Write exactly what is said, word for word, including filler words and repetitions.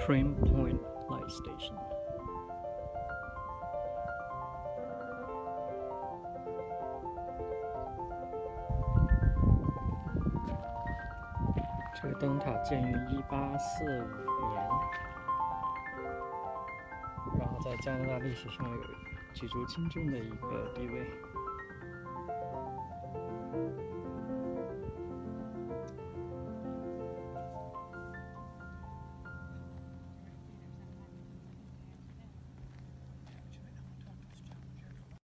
Prim Point Light Station。这个灯塔建于一八四五年，然后在加拿大历史上有举足轻重的一个地位。